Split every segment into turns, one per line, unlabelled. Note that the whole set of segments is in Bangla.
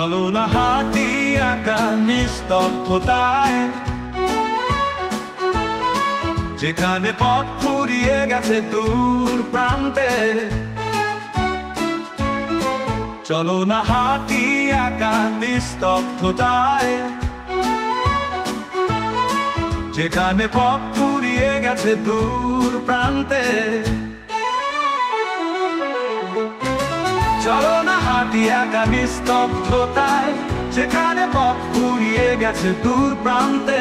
চলো না হাঁটি একা নিস্তব্ধতায়, যেখানে পথ ফুরিয়ে গেছে দূর প্রান্তে। চলো না হাঁটি একা নিস্তব্ধতায়, যেখানে পথ ফুরিয়ে গেছে দূর প্রান্তে। চলো না হাঁটি একা নিস্তব্ধতায়, যেখানে পথ ফুরিয়ে গেছে দূর প্রান্তে।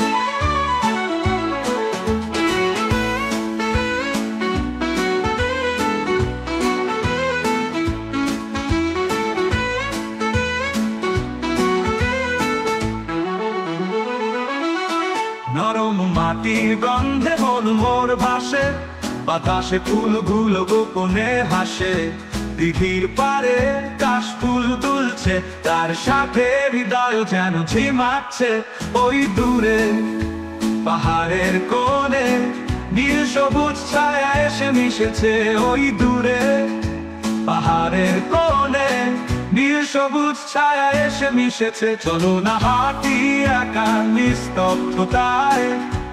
নরম মাটির গন্ধে মন মোর ভাসে, বাতাসে ফুলগুলো গোপনে হাসে। দিঘির পারে কাশফুল দুলছে, তার সাথে হৃদয় যেন ঝিমাচ্ছে। ওই দূরে পাহাড়ের কোণে নীল সবুজ ছায়া এসে মিশেছে। ওই দূরে পাহাড়ের কোণে নীল সবুজ ছায়া এসে মিশেছে। চলো না হাঁটি একা নিস্তব্ধতায়,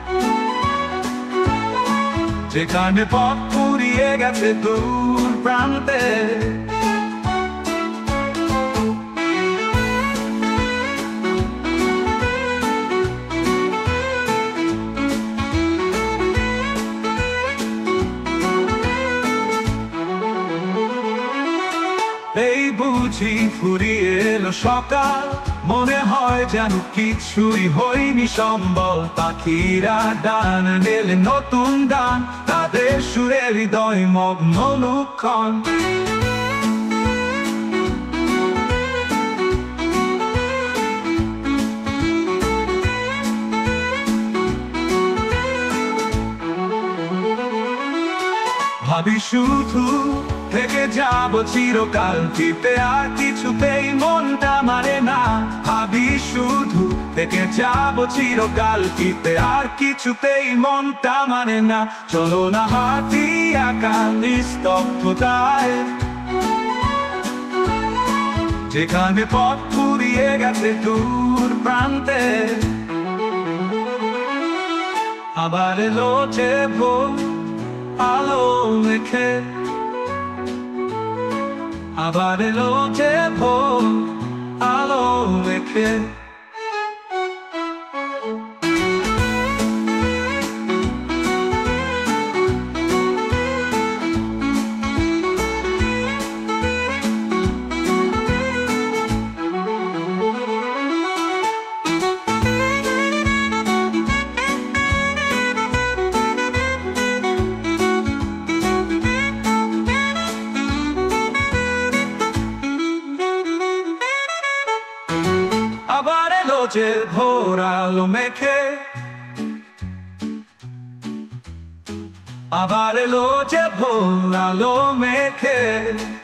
যেখানে পথ ফুরিয়ে গেছে দূর প্রান্তে। এই বুঝি ফুরিয়ে এলো সকাল, মনে হয় যেন কিছুই হয়নি সম্বল। পাখিরা ডান মেলে নতুন গান, তাদের সুরে হৃদয় মগ্ন লক্ষণ। ভাবি শুধু থেকে যাব চিরকাল, ফিরতে আর কিছুতেই মনটা মানে না। ভাবি শুধু থেকে যাব চিরকাল, ফিরতে আর কিছুতেই মনটা মানে না। চলো না হাঁটি একা নিস্তব্ধতায়, যেখানে পথ ফুরিয়ে গেছে দূর প্রান্তে। আবার এলো যে ভোর আলো মেখে, আবার এলো যে ভোর আলো মেখে। আবার এলো যে ভোর আলো মেখে, আবার এলো যে ভোর আলো মেখে।